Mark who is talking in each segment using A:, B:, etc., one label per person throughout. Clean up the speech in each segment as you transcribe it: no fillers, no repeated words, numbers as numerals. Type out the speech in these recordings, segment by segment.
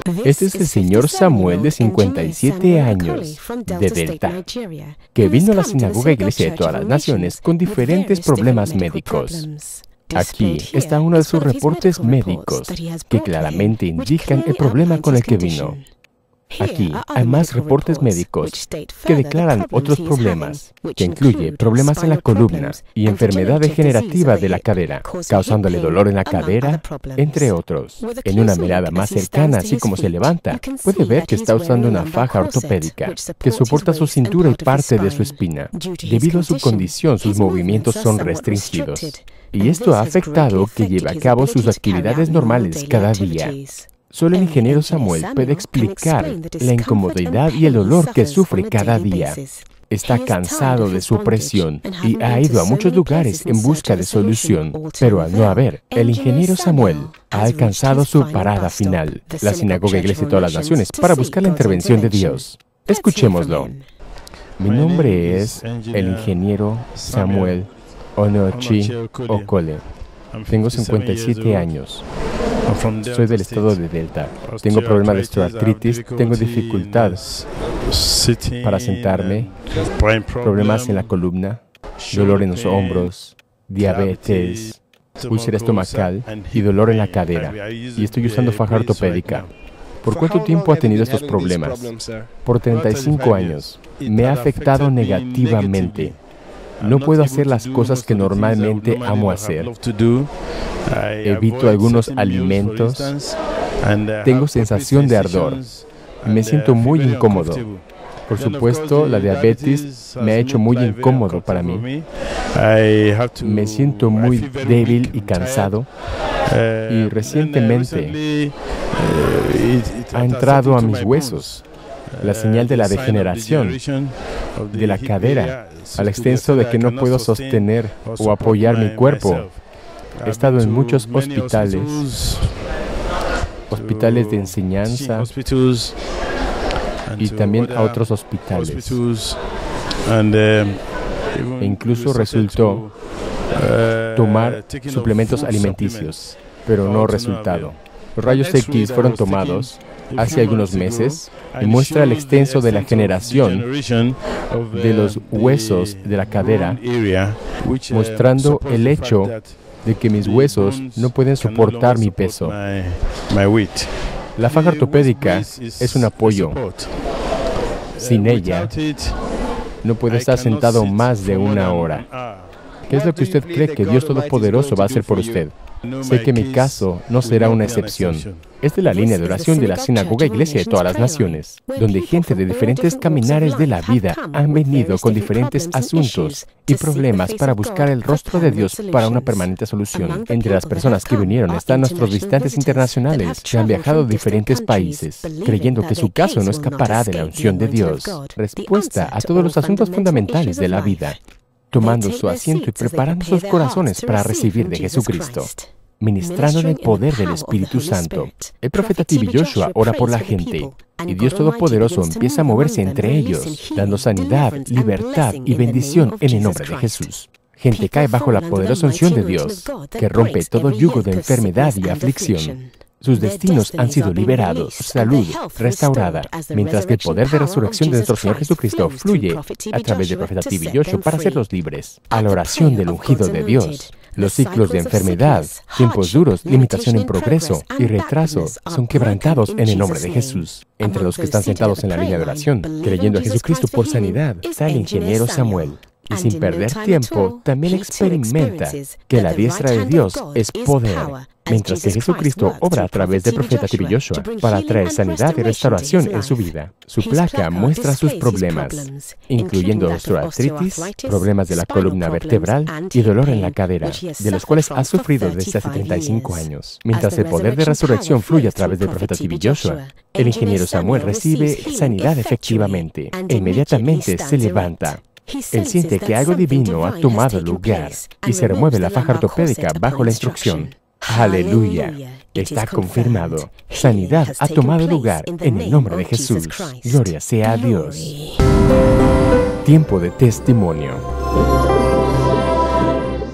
A: Este es el señor Samuel de 57 años, de Delta, que vino a la sinagoga Iglesia de Todas las Naciones con diferentes problemas médicos. Aquí está uno de sus reportes médicos que claramente indican el problema con el que vino. Aquí hay más reportes médicos que declaran otros problemas, que incluye problemas en la columna y enfermedad degenerativa de la cadera, causándole dolor en la cadera, entre otros. En una mirada más cercana, así como se levanta, puede ver que está usando una faja ortopédica que soporta su cintura y parte de su espina. Debido a su condición, sus movimientos son restringidos. Y esto ha afectado que lleve a cabo sus actividades normales cada día. Solo el ingeniero Samuel puede explicar la incomodidad y el dolor que sufre cada día. Está cansado de su opresión y ha ido a muchos lugares en busca de solución. Pero al no haber, el ingeniero Samuel ha alcanzado su parada final, la Sinagoga Iglesia de Todas las Naciones, para buscar la intervención de Dios. Escuchémoslo. Mi nombre es el ingeniero Samuel Onochi Okole. Tengo 57 años. Soy del estado de Delta. Tengo problemas de osteoartritis, tengo dificultad para sentarme, problemas en la columna, dolor en los hombros, diabetes, úlcera estomacal y dolor en la cadera. Y estoy usando faja ortopédica. ¿Por cuánto tiempo ha tenido estos problemas? Por 35 años. Me ha afectado negativamente. No puedo hacer las cosas que normalmente amo hacer. Evito algunos alimentos. Tengo sensación de ardor. Me siento muy incómodo. Por supuesto, la diabetes me ha hecho muy incómodo para mí. Me siento muy débil y cansado. Y recientemente ha entrado a mis huesos la señal de la degeneración de la cadera, al extenso de que no puedo sostener o apoyar mi cuerpo. He estado en muchos hospitales de enseñanza y también a otros hospitales. E incluso resultó tomar suplementos alimenticios, pero no resultado. Los rayos X fueron tomados hace algunos meses y muestra el extenso de la generación de los huesos de la cadera, mostrando el hecho de que mis huesos no pueden soportar mi peso. La faja ortopédica es un apoyo. Sin ella, no puede estar sentado más de una hora. ¿Qué es lo que usted cree que Dios Todopoderoso va a hacer por usted? Sé que mi caso no será una excepción. Esta es la línea de oración de la Sinagoga Iglesia de Todas las Naciones, donde gente de diferentes caminares de la vida han venido con diferentes asuntos y problemas para buscar el rostro de Dios para una permanente solución. Entre las personas que vinieron están nuestros visitantes internacionales que han viajado a diferentes países, creyendo que su caso no escapará de la unción de Dios. Respuesta a todos los asuntos fundamentales de la vida, tomando su asiento y preparando sus corazones para recibir de Jesucristo, ministrando en el poder del Espíritu Santo. El profeta T.B. Joshua ora por la gente, y Dios Todopoderoso empieza a moverse entre ellos, dando sanidad, libertad y bendición en el nombre de Jesús. Gente cae bajo la poderosa unción de Dios, que rompe todo yugo de enfermedad y aflicción. Sus destinos han sido liberados, salud restaurada, mientras que el poder de resurrección de nuestro Señor Jesucristo fluye a través del profeta T.B. Joshua para hacerlos libres. A la oración del ungido de Dios, los ciclos de enfermedad, tiempos duros, limitación en progreso y retraso son quebrantados en el nombre de Jesús. Entre los que están sentados en la línea de oración, creyendo a Jesucristo por sanidad, está el ingeniero Samuel. Y sin perder tiempo, también experimenta que la diestra de Dios es poder, mientras que Jesucristo obra a través del profeta T.B. Joshua para traer sanidad y restauración en su vida. Su placa muestra sus problemas, incluyendo osteoartritis, problemas de la columna vertebral y dolor en la cadera, de los cuales ha sufrido desde hace 35 años. Mientras el poder de resurrección fluye a través del profeta T.B. Joshua, el ingeniero Samuel recibe sanidad efectivamente e inmediatamente se levanta. Él siente que algo divino ha tomado lugar y se remueve la faja ortopédica bajo la instrucción. ¡Aleluya! Está confirmado. Sanidad ha tomado lugar en el nombre de Jesús. Gloria sea a Dios. Tiempo de testimonio.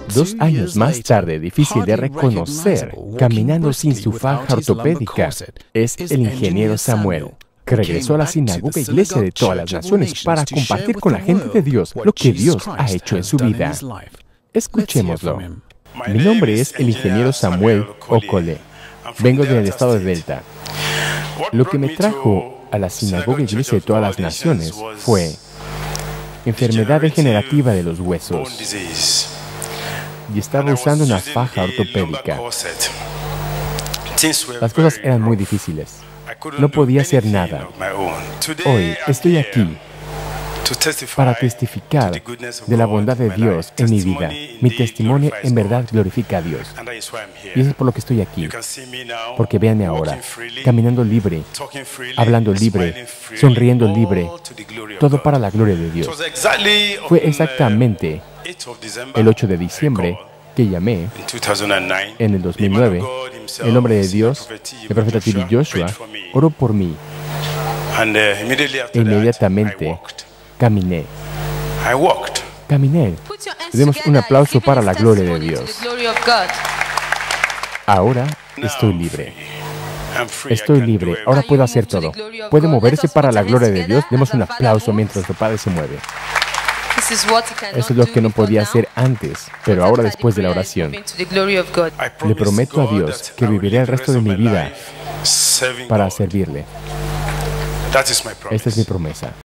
A: 2 años más tarde, difícil de reconocer, caminando sin su faja ortopédica, es el ingeniero Samuel, que regresó a la sinagoga iglesia de todas las naciones para compartir con la gente de Dios lo que Dios ha hecho en su vida. Escuchémoslo. Mi nombre es el ingeniero Samuel Okole. Vengo del estado de Delta. Lo que me trajo a la sinagoga iglesia de todas las naciones fue enfermedad degenerativa de los huesos. Y estaba usando una faja ortopédica. Las cosas eran muy difíciles. No podía hacer nada. Hoy estoy aquí para testificar de la bondad de Dios en mi vida. Mi testimonio en verdad glorifica a Dios. Y eso es por lo que estoy aquí. Porque véanme ahora, caminando libre, hablando libre, sonriendo libre, todo para la gloria de Dios. Fue exactamente el 8 de diciembre que llamé en el 2009. El hombre de Dios, el profeta T.B. Joshua, oró por mí. E inmediatamente caminé. Demos un aplauso para la gloria de Dios. Ahora estoy libre. Estoy libre. Ahora puedo hacer todo. Puede moverse para la gloria de Dios. Demos un aplauso mientras el Padre se mueve. Eso es lo que no podía hacer antes, pero ahora después de la oración. Le prometo a Dios que viviré el resto de mi vida para servirle. Esta es mi promesa.